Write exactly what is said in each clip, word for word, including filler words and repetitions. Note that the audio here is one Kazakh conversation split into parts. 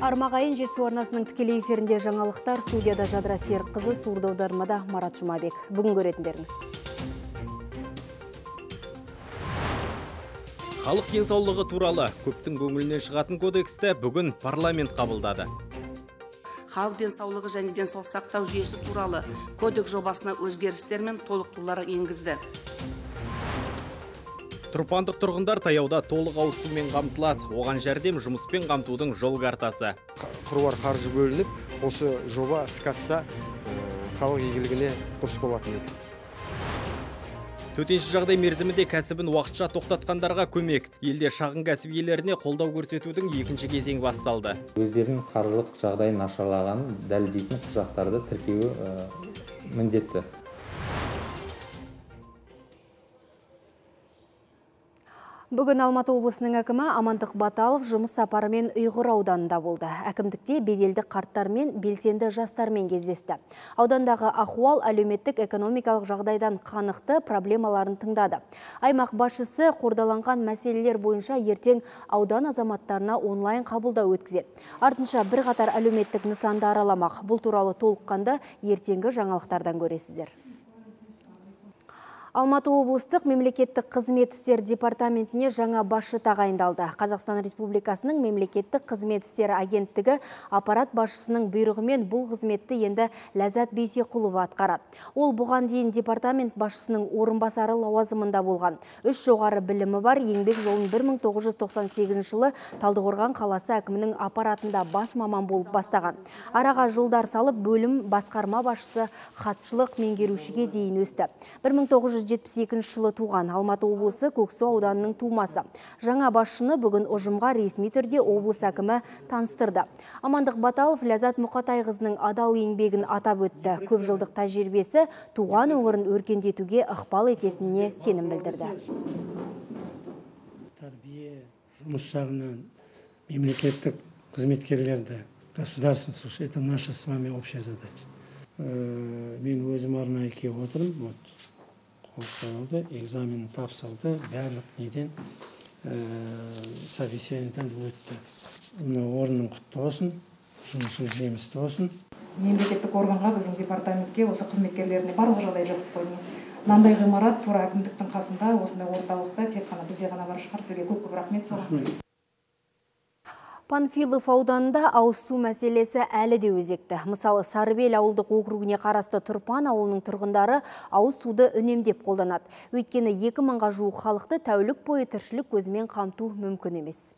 Армағайын жетісу арнасының тікелей эфирінде жаңалықтар, студияда Жадыра Серікқызы, сурда аудармада Марат Жұмабек. Бүгін көретіндеріңіз. Халық денсаулығы туралы көптің көңілінен шығатын кодексті бүгін парламент қабылдады. Халық денсаулығы және денсаулық сақтау жүйесі туралы кодекс жобасына өзгерістер мен толықтырулар енгізді. Тұрпандық тұрғындар таяуда толық ауыз сумен қамтылады. Оған жәрдем жұмыспен қамтудың жол картасы. Қыруар қаржы бөлініп, осы жоба іске асса, халық игілігіне дұрыс болатын еді. Төтенше жағдай мерзімінде кәсібін уақытша тоқтатқандарға көмек. Елде шағын кәсіп иелеріне қолдау көрсетудің екінші кезеңі басталды. Өздерінің қаржылық жағдайын нашарлағанын дәлелдейтін құжаттарды тіркеуі міндетті. Бүгін Алматы облысының әкімі Амандық Баталов жұмыс сапарымен Ұйғыр ауданында болды. Әкімдікте беделді қарттармен, белсенді жастармен кездесті. Аудандағы ахуал әлеуметтік экономикалық жағдайдан қанықты проблемаларын тыңдады. Аймақ басшысы қордаланған мәселелер бойынша ертең аудан азаматтарына онлайн қабылдау өткізеді. Артынша бір қатар әлеуметтік нысанды араламақ. Бұл туралы толыққанды ертеңгі жаңалықтардан көресіздер. Алматы облыстық мемлекеттік қызмет істері департаментіне жаңа басшы тағайындалды. Қазақстан Республикасының мемлекеттік қызмет істері агенттігі аппарат басшысының бұйрығымен бұл қызметті енді Ләззат Бейсеқұлова атқарады. Ол бұған дейін департамент басшысының орынбасары лауазымында болған. Үш жоғары білімі бар, еңбек жолын бір мың тоғыз жүз тоқсан сегізінші жылы Талдықорған қаласы әкімінің аппаратында бас маман болып бастаған. Араға жылдар салып бөлім басқарма басшысы хатшылық меңгерушіге дейін өсті. бір мың тоғыз жүз жетпіс екінші жылы туған, Алматы облысы Көксу ауданының тумасы. Жаңа басшыны бүгін ұжымға ресми түрде облыс әкімі таныстырды. Амандық Баталов Ләззат Мұқатайқызының адал еңбегін атап өтті. Көп жылдық тәжірибесі туған өңірін өркендетуге ықпал ететініне сенім білдірді. Тәрбие жұмыс жағынан мемлекеттік қызметкерлерді, государственных служащих, это наша с вами общая задача. Мен өзім арнайы келіп отырмын. Қолдауды, экзамен тапсырды, барлық неден совещаниеден өтті. Орның құтты болсын, жұмысың жемісті болсын. Мемлекеттік органға, біздің департаментке, осы қызметкерлеріне барлық жағдай жасап қойдыңыз. Мынандай ғимарат тура әкімдіктің қасында, осындай орталықта тек қана бізде ғана бар шығар. Сізге көп-көп рахмет. Панфилов ауданында ауыз су мәселесі әлі де өзекті. Мысалы, Сарыбел ауылдық округіне қарасты Тұрпан ауылының тұрғындары ауыз суды үнемдеп қолданады. Өйткені екі мыңға жуық халықты тәулік бойы тіршілік көзімен қамту мүмкін емес.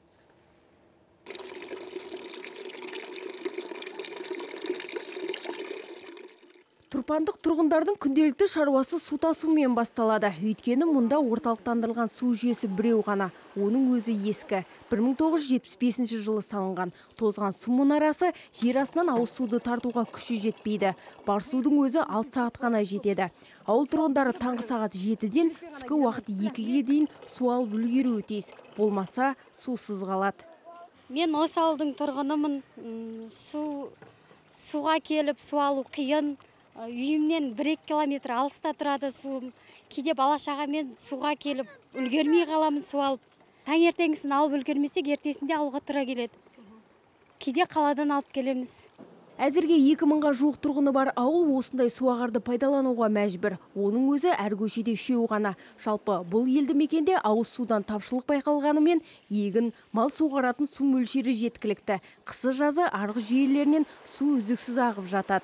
Тұрпандық тұрғындардың күнделікті шаруасы су тасумен басталады. Өйткені мұнда орталықтандырылған су жүйесі біреу ғана. Оның өзі ескі. бір мың тоғыз жүз жетпіс бесінші жылы салынған. Тозған су мұнарасы жер астынан ауыз суды тартуға күші жетпейді. Бар судың өзі алты сағат қана жетеді. Ауыл тұрғындары таңғы сағат жетіден түскі уақыт екіге дейін су алып үлгеруі тиіс. Болмаса сусыз қалады. Мен осы ауылдың тұрғынымын. Су суға келіп су алу қиын. Үйімнен бір-екі километр алыста тұрады суым. Кейде бала-шағамен суға келіп үлгермей қаламын су алып. Таңертеңгісін алып үлгермесек, ертесінде алуға тура келеді. Кейде қаладан алып келеміз. Әзірге екі мыңға жуық тұрғыны бар ауыл осындай суағарды пайдалануға мәжбүр. Оның өзі әр көшеде үшеу ғана. Жалпы бұл елді мекенде ауыз судан тапшылық байқалғанымен егін, мал суғаратын су мөлшері жеткілікті. Қысы жазы арғы жүйелерінен су үздіксіз ағып жатады.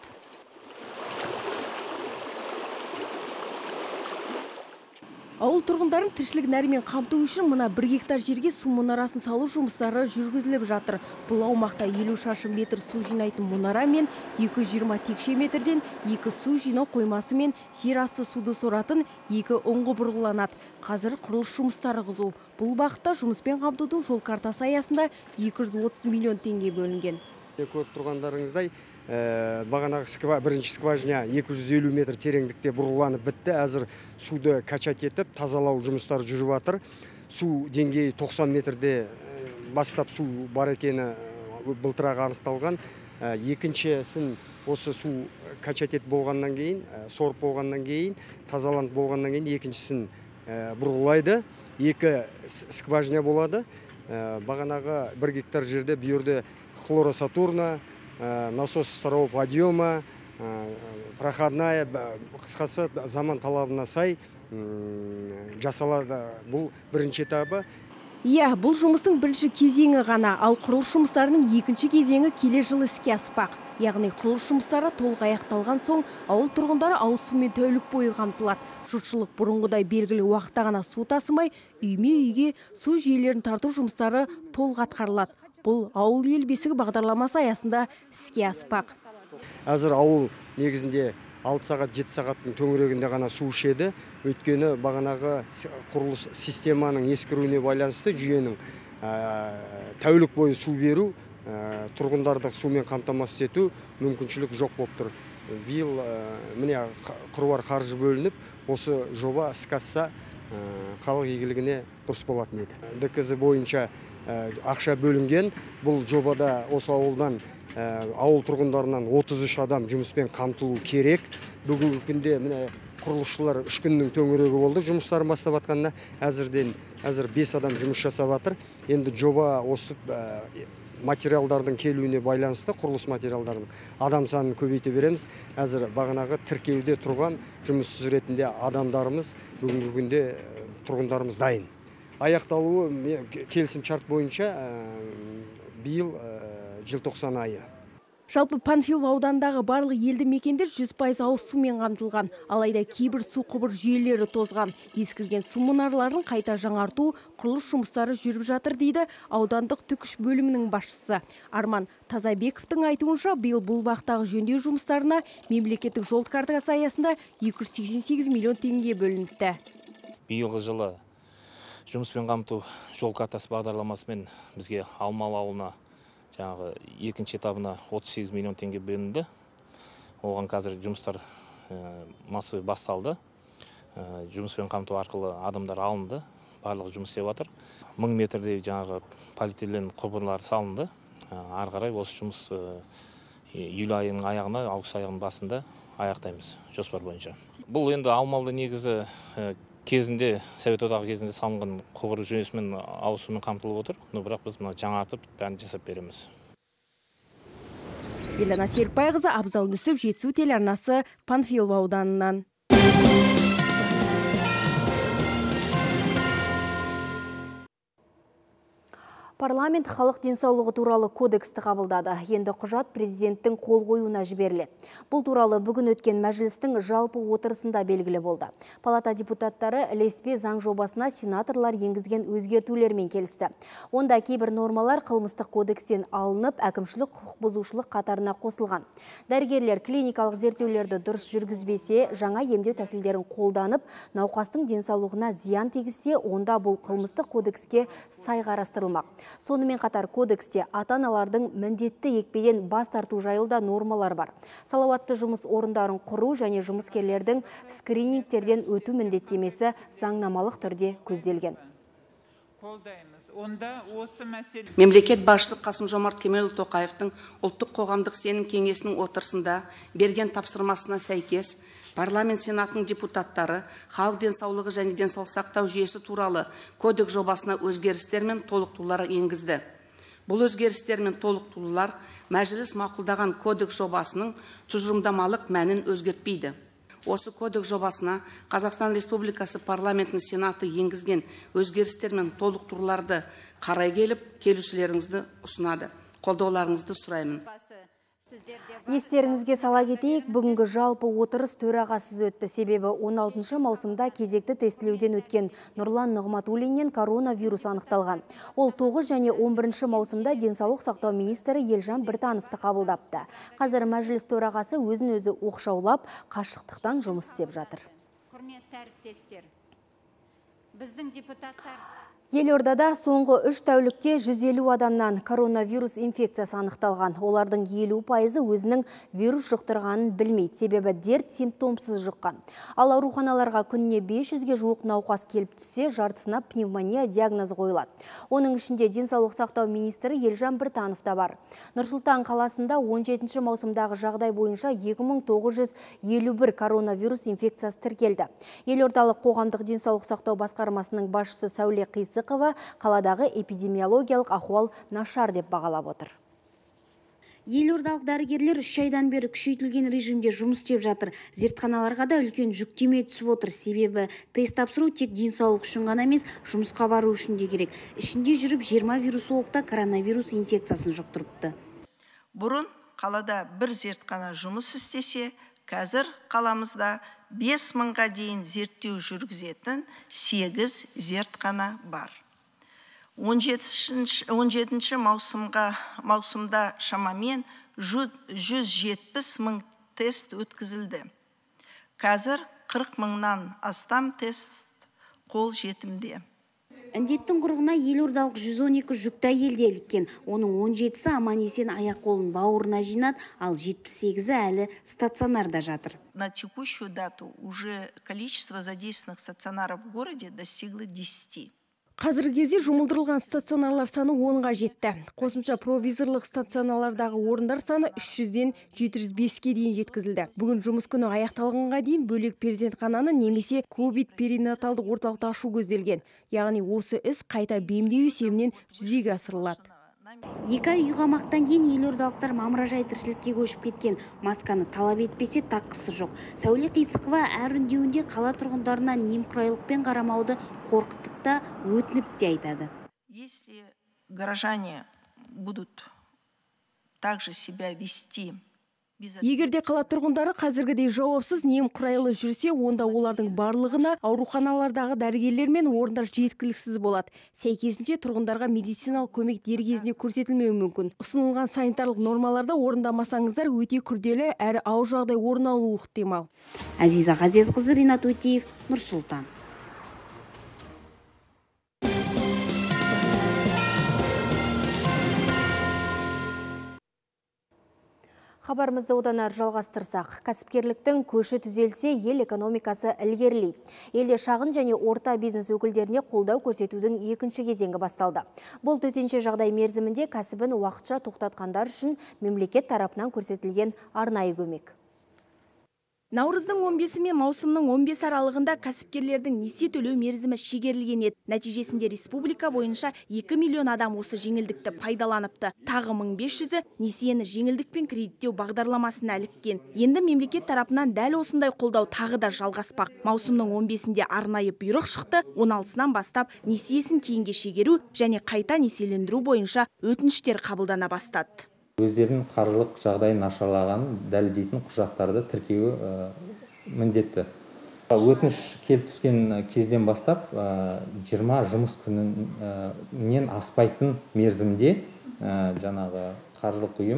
Ауыл тұрғындарын тіршілік нәрімен қамту үшін мына бір гектар жерге су мұнарасын салу жұмыстары жүргізіліп жатыр. Бұл аумақта елу шаршы метр су жинайтын мұнара мен екі жүз жиырма текше метрден екі су жинау қоймасы мен жер асты суды соратын екі ұңғы бұрғыланады. Қазір құрылыс жұмыстары қызу. Бұл бағытта жұмыспен қамтудың жол картасы аясында екі жүз отыз миллион теңге бөлінген. Көріп тұрғандарыңыздай, бағанағы бірінші скважина екі жүз елу метр тереңдікте бұрғыланып бітті. Әзір суды качать етіп, тазалау жұмыстары жүріп жатыр. Су деңгейі тоқсан метрде бастап су бар екені былтырақ анықталған. Екіншісін осы су качать етіп болғаннан кейін, сорып болғаннан кейін, тазаланып болғаннан кейін екіншісін бұрғылайды. Екі скважина болады. бағанағы бір гектар жерде бүйірде хлоросатурна, насос второго подъема, проходная, қысқасы заман талабына сай жасалады. Бұл бірінші этабы. Иә, бұл жұмыстың бірінші кезеңі ғана, ал құрылыс жұмыстарының екінші кезеңі келер жылы іске аспақ. Яғни құрылыс жұмыстары толық аяқталған соң ауыл тұрғындары ауыз сумен тәулік бойы қамтылады. Жұртшылық бұрынғыдай белгілі уақытта ғана су тасымай, үйме-үйге су жүйелерін тарту жұмыстары толық атқарылады. Бұл ауыл ел бесігі бағдарламасы аясында іске аспақ. Әзір ауыл негізінде алты сағат жеті сағаттың төңірегінде ғана су ішеді. Өйткені бағанағы құрылыс системаның ескіруіне байланысты жүйенің тәулік бойы су беру, тұрғындарды сумен қамтамасыз ету мүмкіншілік жоқ болып тұр. Биыл міне қыруар қаржы бөлініп, осы жоба іске асса халық игілігіне дұрыс болатын еді. ДКЗ бойынша ақша бөлінген. Бұл жобада осы ауылдан ауыл тұрғындарынан отыз үш адам жұмыспен қамтылу керек. Бүгінгі күнде міне құрылысшылар үш күннің төңірегі болды жұмыстарын бастап атқанына. Әзірден әзір бес адам жұмыс жасап жатыр. Енді жоба осы материалдардың келуіне байланысты, құрылыс материалдарын адам санын көбейте береміз. Әзір бағанағы тіркеуде тұрған жұмыссыз ретінде адамдарымыз бүгінгі күнде тұрғындарымыз дайын. Аяқталуы келісім шарт бойынша биыл желтоқсан айы. Жалпы Панфилов аудандағы барлық елді мекендер жүз пайыз ауыз сумен қамтылған. Алайда кейбір су құбыр жүйелері тозған. Ескірген су мұнарларын қайта жаңарту, құрылыс жұмыстары жүріп жатыр дейді аудандық түкіш бөлімінің басшысы. Арман Тазабековтың айтуынша, биыл бұл бақтағы жөндеу жұмыстарына мемлекеттік жол картасы аясында екі жүз сексен сегіз миллион теңге бөлінді. Биылғы жылы жұмыспен қамту жол картасы бағдарламасымен бізге Алмалы ауылына жаңағы екінші этабына отыз сегіз миллион теңге бөлінді. Оған қазір жұмыстар массовый басталды. Жұмыспен қамту арқылы адамдар алынды. Барлығы жұмыс істеп жатыр. мың метрдей жаңағы полиэтилен құбырлар салынды. Ары қарай осы жұмыс июль айының аяғына, август айының басында аяқтаймыз жоспар бойынша. Бұл енді Алмалыда негізі кезінде, Совет одағы кезінде салынған құбыр жүйесімен ауыз сумен қамтылып отыр. Но бірақ біз мұны жаңартып, бәрін жасап береміз. Елена Серікбайқызы, Абзал Нүсіп, Жетісу телеарнасы, Панфилов ауданынан. Парламент халық денсаулығы туралы кодексті қабылдады. Енді құжат президенттің қол қоюына жіберіледі. Бұл туралы бүгін өткен мәжілістің жалпы отырысында белгілі болды. Палата депутаттары ілеспе заң жобасына сенаторлар енгізген өзгертулермен келісті. Онда кейбір нормалар қылмыстық кодекстен алынып, әкімшілік құқық бұзушылық қатарына қосылған. Дәрігерлер клиникалық зерттеулерді дұрыс жүргізбесе, жаңа емдеу тәсілдерін қолданып, науқастың денсаулығына зиян тигізсе, онда бұл қылмыстық кодекске сай қарастырылмақ. Сонымен қатар кодексте ата-аналардың міндетті екпеден бас тарту жайында нормалар бар. Салауатты жұмыс орындарын құру және жұмыскерлердің скринингтерден өту міндеттемесі заңнамалық түрде көзделген. Мемлекет басшысы Қасым-Жомарт Кемелұлы Тоқаевтың ұлттық қоғамдық сенім кеңесінің отырысында берген тапсырмасына сәйкес парламент сенатының депутаттары халық денсаулығы және денсаулық сақтау жүйесі туралы кодекс жобасына өзгерістер мен толықтырулар енгізді. Бұл өзгерістер мен толықтырулар мәжіліс мақұлдаған кодекс жобасының тұжырымдамалық мәнін өзгертпейді. Осы кодекс жобасына Қазақстан Республикасы парламентінің сенаты енгізген өзгерістер мен толықтыруларды қарай келіп, келушілеріңізді ұсынады. Қолдауларыңызды сұраймын. Естеріңізге сала кетейік, бүгінгі жалпы отырыс төрағасыз өтті. Себебі он алтыншы маусымда кезекті тестілеуден өткен Нұрлан Нығматуллиннен коронавирус анықталған. Ол тоғыз және он бірінші маусымда денсаулық сақтау министрі Елжан Біртановты қабылдапты. Қазір мәжіліс төрағасы өзін өзі оқшаулап, қашықтықтан жұмыс істеп жатыр. Құрметті әріптестер, біздің депутаттар Елордада соңғы үш тәулікте жүз елу адамнан коронавирус инфекциясы анықталған. Олардың елу пайызы өзінің вирус жұқтырғанын білмейді, себебі дерт симптомсыз жұққан. Ал ауруханаларға күніне бес жүзге жуық науқас келіп түссе, жартысына пневмония диагнозы қойылады. Оның ішінде денсаулық сақтау министрі Елжан Біртанов та бар. Нұр-Сұлтан қаласында он жетінші маусымдағы жағдай бойынша екі мың тоғыз жүз елу бір коронавирус инфекциясы тіркелді. Елордалық қоғамдық денсаулық сақтау басқармасының басшысы Сәуле Қисықова Қисықова қаладағы эпидемиологиялық ахуал нашар деп бағалап отыр. Елордалық дәрігерлер үш айдан бері күшейтілген режимде жұмыс істеп жатыр. Зертханаларға да үлкен жүктеме түсіп отыр. Себебі тест тапсыру тек денсаулық үшін ғана емес, жұмысқа бару үшін де керек. Ішінде жүріп жиырма вирусологта коронавирус инфекциясын жұқтырыпты. Бұрын қалада бір зертхана жұмыс істесе, қазір қаламызда бес мыңға дейін зерттеу жүргізетін сегіз зертхана бар. он жетінші маусымға маусымда шамамен жүз жетпіс мың тест өткізілді. Қазір қырық мыңнан астам тест қол жетімде. Індеттің құрығына елордалық жүз он екі жүкті әйел де іліккен. Оның он жетісі аман-есен аяқ-қолын бауырына жинады, ал жетпіс сегізі әлі стационарда жатыр. На текущую дату уже количество задействованных стационаров в городе достигло десяти. Қазіргі кезде жұмылдырылған стационарлар саны онға жетті. Қосымша провизорлық стационарлардағы орындар саны үш жүзден жеті жүз беске дейін жеткізілді. Бүгін жұмыс күні аяқталғанға дейін бөлек перзентхананы немесе ковид перинаталды орталықты ашу көзделген. Яғни осы іс қайта бейімдеу есебінен жүзеге асырылады. Екі ай үйғамақтан кейін елордалықтар мамыражай тіршілікке көшіп кеткен. Масканы талап етпесе таққысы жоқ. Сәуле Қисықова әр үндеуінде қала тұрғындарына немқұрайлықпен қарамауды қорқытып та өтініп те айтады. Если горожане будут также себя вести, егерде қала тұрғындары қазіргідей жауапсыз немқұрайлы жүрсе, онда олардың барлығына ауруханалардағы дәрігерлер мен орындар жеткіліксіз болады. Сәйкесінше тұрғындарға медициналық көмек дер кезінде көрсетілмеуі мүмкін. Ұсынылған санитарлық нормаларды орындамасаңыздар өте күрделі әрі ауыр жағдай орын алуы ықтимал. Азиза Ғазезқызы, Ринат Өтеев, Нұр Сұлтан. Хабарымызды одан әрі жалғастырсақ, кәсіпкерліктің көші түзелсе, ел экономикасы ілгерілейді. Елде шағын және орта бизнес өкілдеріне қолдау көрсетудің екінші кезеңі басталды. Бұл төтенше жағдай мерзімінде кәсібін уақытша тоқтатқандар үшін мемлекет тарапынан көрсетілген арнайы көмек. Наурыздың он бесі мен маусымның он бесі аралығында кәсіпкерлердің несие төлеу мерзімі шегерілген еді. Нәтижесінде республика бойынша екі миллион адам осы жеңілдікті пайдаланыпты. Тағы мың бес жүзі несиені жеңілдікпен кредиттеу бағдарламасына іліккен. Енді мемлекет тарапынан дәл осындай қолдау тағы да жалғаспақ. Маусымның он бесінде арнайы бұйрық шықты, он алтысынан бастап несиесін кейінге шегеру және қайта несиелендіру бойынша өтініштер қабылдана бастады. Өздерінің қаржылық жағдайын нашарлаған дәлелдейтін құжаттарды тіркеуі міндетті. Өтініш келіп түскен кезден бастап жиырма жұмыс күнінен аспайтын мерзімде жаңағы қаржылық ұйым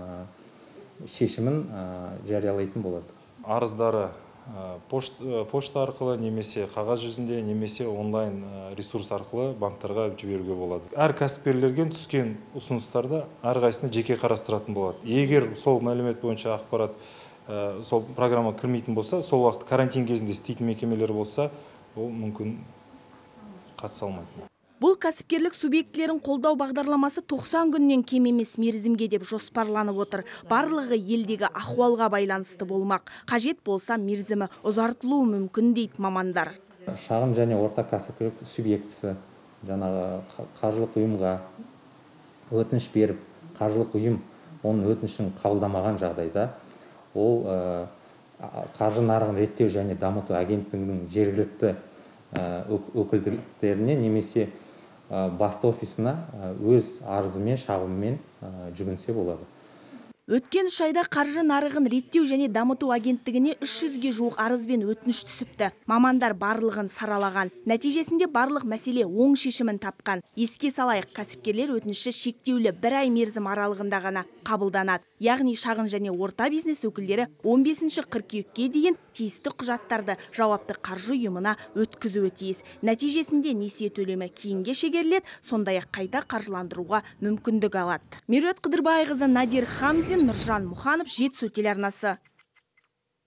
шешімін жариялайтын болады. Арыздары пошта арқылы немесе қағаз жүзінде немесе онлайн ресурс арқылы банктарға жіберуге болады. Әр кәсіпкерлерге түскен ұсыныстарды әрқайсыны жеке қарастыратын болады. Егер сол мәлімет бойынша ақпарат сол программа кірмейтін болса, сол уақыт карантин кезінде істейтін мекемелер болса, ол мүмкін қатыса алмайды. Бұл кәсіпкерлік субъектілерін қолдау бағдарламасы тоқсан күннен кем емес мерзімге деп жоспарланып отыр. Барлығы елдегі ахуалға байланысты болмақ. Қажет болса мерзімі ұзартылуы мүмкін дейді мамандар. Шағын және орта кәсіпкерлік субъектісі жаңағы қаржылық ұйымға өтініш беріп, қаржылық ұйым оның өтінішін қабылдамаған жағдайда, ол қаржы нарығын реттеу және дамыту агенттігінің жергілікті өкілдіктеріне немесе басты офисына өз арызымен, шағымымен жүгінсе болады. Өткен үш айда қаржы нарығын реттеу және дамыту агенттігіне үш жүзге жуық арыз бен өтініш түсіпті. Мамандар барлығын саралаған. Нәтижесінде барлық мәселе оң шешімін тапқан. Еске салайық, кәсіпкерлер өтініші шектеулі бір ай мерзім аралығында ғана қабылданады. Яғни шағын және орта бизнес өкілдері он бесінші қыркүйекке дейін тиісті құжаттарды жауапты қаржы ұйымына өткізуі тиіс. Нәтижесінде несие төлемі кейінге шегеріледі, сондай-ақ қайта қаржыландыруға мүмкіндік алады. Меруерт Қыдырбайқызы, Надир Хамзин, Нұржан Мұханов, Жетісу телеарнасы.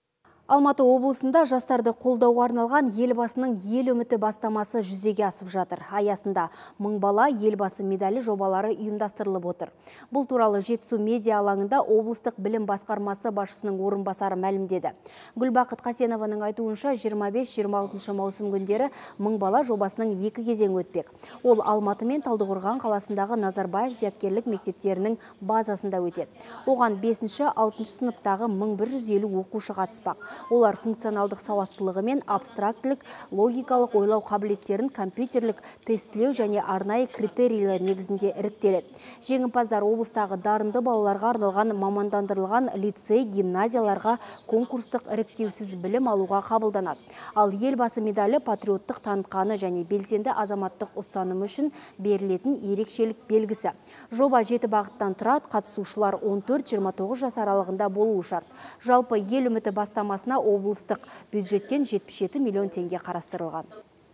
Алматы облысында жастарды қолдауға арналған елбасының ел үміті бастамасы жүзеге асып жатыр. Аясында мың бала елбасы медалі жобалары ұйымдастырылып отыр. Бұл туралы Жетісу медиа алаңында облыстық білім басқармасы басшысының орынбасары мәлімдеді. Гүлбақыт Қасенованың айтуынша жиырма бес жиырма алтыншы маусым күндері мың бала жобасының екі кезең өтпек. Ол Алматы мен Талдықорған қаласындағы Назарбаев зияткерлік мектептерінің базасында өтеді. Оған бесінші алтыншы сыныптағы мың бір жүз елу оқушы қатыспақ. Олар функционалдық сауаттылығы мен абстрактілік, логикалық ойлау қабілеттерін компьютерлік тестілеу және арнайы критерийлер негізінде іріктеледі. Жеңімпаздар облыстағы дарынды балаларға арналған мамандандырылған лицей, гимназияларға конкурстық іріктеусіз білім алуға қабылданады. Ал елбасы медалі патриоттық танытқаны және белсенді азаматтық ұстанымы үшін берілетін ерекшелік белгісі. Жоба жеті бағыттан тұрады, қатысушылар он төрт жиырма тоғыз жас аралығында болуы шарт. Жалпы ел үміті бастамасына облыстық бюджеттен жетпіс жеті миллион теңге қарастырылған.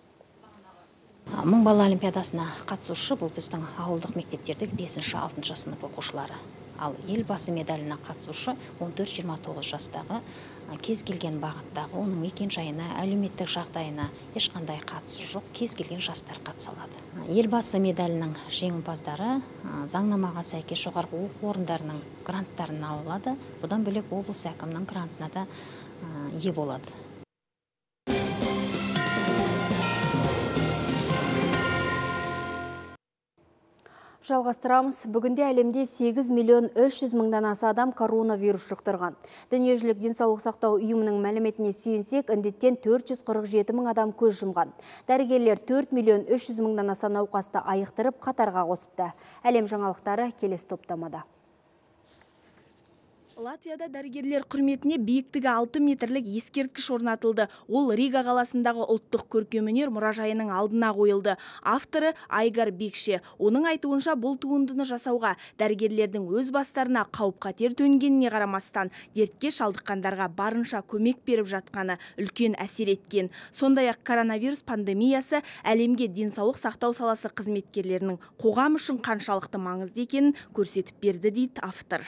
Мың бала олимпиадасына қатысушы бұл біздің ауылдық мектептердегі бесінші алтыншы сынып оқушылары. Ал елбасы медаліне қатысушы он төрт жиырма тоғыз жастағы кез келген бағыттағы оның мекен-жайына, әлеуметтік жағдайына ешқандай қатысы жоқ, кез келген жастар қатыса алады. Елбасы медалінің жеңімпаздары заңнамаға сәйкес жоғарғы оқу орындарының гранттарын ала алады. Бұдан бөлек облыс әкімінің грантына да ие болады. Жалғастырамыз. Бүгінде әлемде сегіз миллион үш жүз мыңнан аса адам коронавирус жұқтырған. Дүниежүзілік денсаулық сақтау ұйымының мәліметіне сүйенсек, індеттен төрт жүз қырық жеті мың адам көз жұмған. Дәрігерлер төрт миллион үш жүз мыңнан аса науқасты айықтырып қатарға қосыпты. Әлем жаңалықтары келесі топтамада. Латвияда дәрігерлер құрметіне биіктігі алты метрлік ескерткіш орнатылды. Ол Рига қаласындағы ұлттық көркемөнер мұражайының алдына қойылды. Авторы Айгар Бекше. Оның айтуынша бұл туындыны жасауға дәрігерлердің өз бастарына қауіп-қатер төнгеніне қарамастан дертке шалдыққандарға барынша көмек беріп жатқаны үлкен әсер еткен. Сондай-ақ коронавирус пандемиясы әлемге денсаулық сақтау саласы қызметкерлерінің қоғам үшін қаншалықты маңызды екенін көрсетіп берді дейді автор.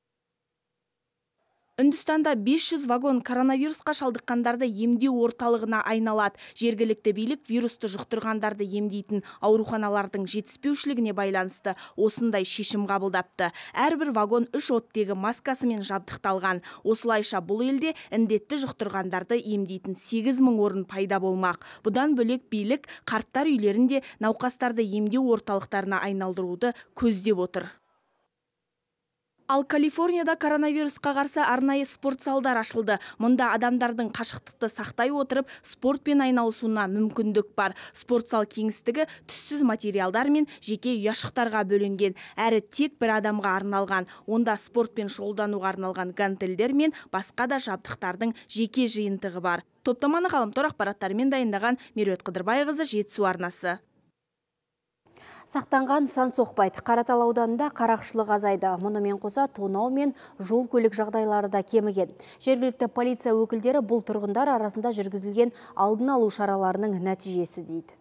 Үндістанда бес жүз вагон коронавирусқа шалдыққандарды емдеу орталығына айналады. Жергілікті билік вирусты жұқтырғандарды емдейтін ауруханалардың жетіспеушілігіне байланысты осындай шешім қабылдапты. Әрбір вагон үш оттегі маскасымен жабдықталған. Осылайша бұл елде індетті жұқтырғандарды емдейтін сегіз мың орын пайда болмақ. Бұдан бөлек билік қарттар үйлерінде науқастарды емдеу орталықтарына айналдыруды көздеп отыр. Ал Калифорнияда коронавирусқа қарсы арнайы спорт залдар ашылды. Мұнда адамдардың қашықтықты сақтай отырып спортпен айналысуына мүмкіндік бар. Спорт зал кеңістігі түссіз материалдар мен жеке ұяшықтарға бөлінген. Әрі тек бір адамға арналған. Онда спортпен шұғылдануға арналған гантельдер мен басқа да жабдықтардың жеке жиынтығы бар. Топтаманы ғаламтор ақпараттарымен дайындаған Меруерт Қыдырбайқызы, Жетісу арнасы. Сақтанған сан соқпайды. Қаратал ауданында қарақшылық азайды. Мұнымен қоса тонау мен жол көлік жағдайлары да кеміген. Жергілікті полиция өкілдері бұл тұрғындар арасында жүргізілген алдын алу шараларының нәтижесі дейді.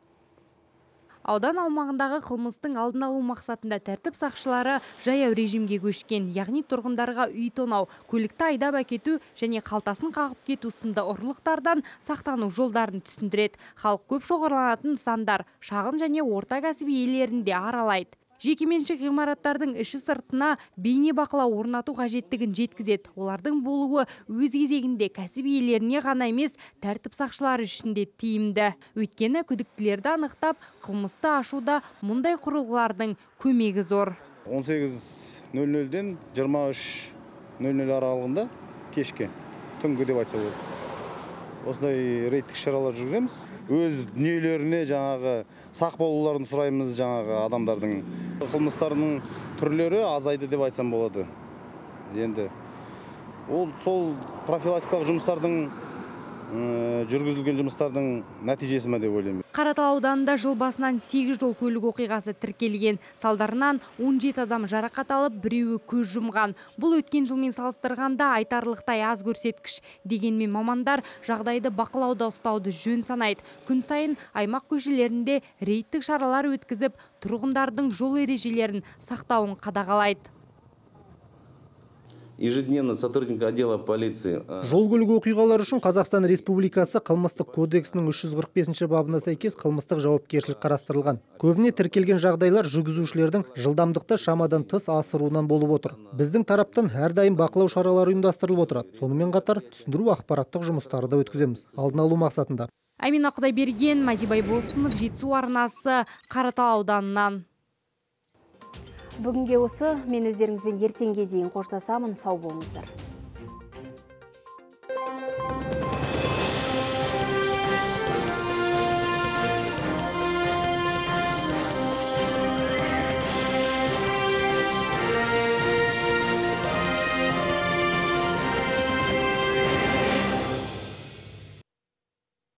Аудан аумағындағы қылмыстың алдын алу мақсатында тәртіп сақшылары жаяу режимге көшкен, яғни тұрғындарға үй тонау, көлікті айдап әкету және қалтасын қағып кету сынды ұрлықтардан сақтану жолдарын түсіндіреді. Халық көп шоғырланатын нысандар, шағын және орта кәсіп иелерінде аралайды. Жекеменшік ғимараттардың іші сыртына бейне бақылау орнату қажеттігін жеткізеді. Олардың болуы өз кезегінде кәсіп иелеріне ғана емес, тәртіп сақшылары үшін де тиімді. Өйткені күдіктілерді анықтап, қылмысты ашуда мұндай құрылғылардың көмегі зор. он сегіз нөл нөлден жиырма үш нөл нөл аралығында кешке, түнгі деп айтса болады. Осындай рейдтік шаралар жүргіземіз. Өз дүниелеріне жаңағы сақ болуларын сұраймыз, жаңағы адамдардың. Қылмыстарының түрлері азайды деп айтсам болады. Енді ол сол профилактикалық жұмыстардың жүргізілген жұмыстардың нәтижесі ме деп ойлаймын. Қаратал ауданында жыл басынан сегіз жол көлік оқиғасы тіркелген. Салдарынан он жеті адам жарақат алып, біреуі көз жұмған. Бұл өткен жылмен салыстырғанда айтарлықтай аз көрсеткіш. Дегенмен мамандар жағдайды бақылауда ұстауды жөн санайды. Күн сайын аймақ көшелерінде рейдтік шаралар өткізіп, тұрғындардың жол ережелерін сақтауын қадағалайды. ежедневно сотрудник отдела полиции. Жол көлік оқиғалары үшін Қазақстан Республикасы қылмыстық кодексінің үш жүз қырық бесінші бабына сәйкес қылмыстық жауапкершілік қарастырылған. Көбіне тіркелген жағдайлар жүргізушілердің жылдамдықты шамадан тыс асыруынан болып отыр. Біздің тараптан әрдайым бақылау шаралары ұйымдастырылып отырады. Сонымен қатар түсіндіру ақпараттық жұмыстары да өткіземіз. Алдын алу мақсатында. Амина Құдайберген, Мадибай Болсынов, Жетісу арнасы, Қаратал ауданынан. Бүгінге осы, мен өздеріңізбен ертеңге дейін қоштасамын, сау болыңыздар.